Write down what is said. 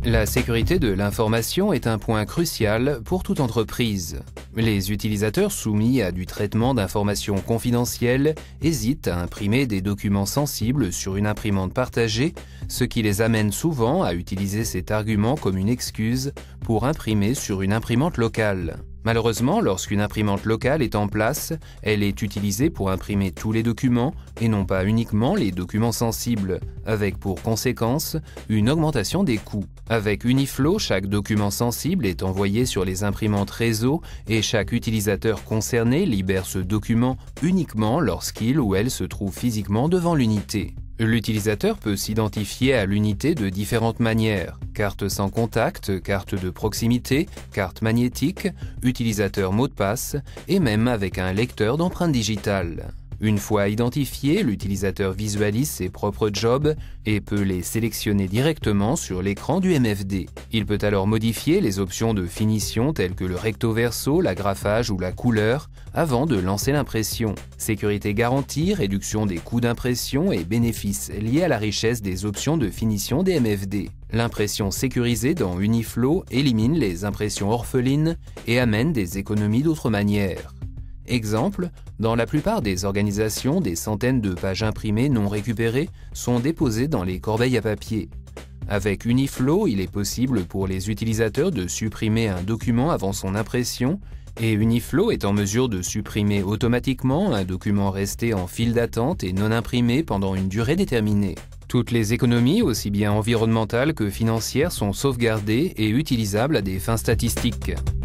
La sécurité de l'information est un point crucial pour toute entreprise. Les utilisateurs soumis à du traitement d'informations confidentielles hésitent à imprimer des documents sensibles sur une imprimante partagée, ce qui les amène souvent à utiliser cet argument comme une excuse pour imprimer sur une imprimante locale. Malheureusement, lorsqu'une imprimante locale est en place, elle est utilisée pour imprimer tous les documents et non pas uniquement les documents sensibles, avec pour conséquence une augmentation des coûts. Avec Uniflow, chaque document sensible est envoyé sur les imprimantes réseau et chaque utilisateur concerné libère ce document uniquement lorsqu'il ou elle se trouve physiquement devant l'unité. L'utilisateur peut s'identifier à l'unité de différentes manières: carte sans contact, carte de proximité, carte magnétique, utilisateur mot de passe et même avec un lecteur d'empreintes digitales. Une fois identifié, l'utilisateur visualise ses propres jobs et peut les sélectionner directement sur l'écran du MFD. Il peut alors modifier les options de finition telles que le recto-verso, l'agrafage ou la couleur avant de lancer l'impression. Sécurité garantie, réduction des coûts d'impression et bénéfices liés à la richesse des options de finition des MFD. L'impression sécurisée dans Uniflow élimine les impressions orphelines et amène des économies d'autres manières. Exemple, dans la plupart des organisations, des centaines de pages imprimées non récupérées sont déposées dans les corbeilles à papier. Avec Uniflow, il est possible pour les utilisateurs de supprimer un document avant son impression, et Uniflow est en mesure de supprimer automatiquement un document resté en file d'attente et non imprimé pendant une durée déterminée. Toutes les économies, aussi bien environnementales que financières, sont sauvegardées et utilisables à des fins statistiques.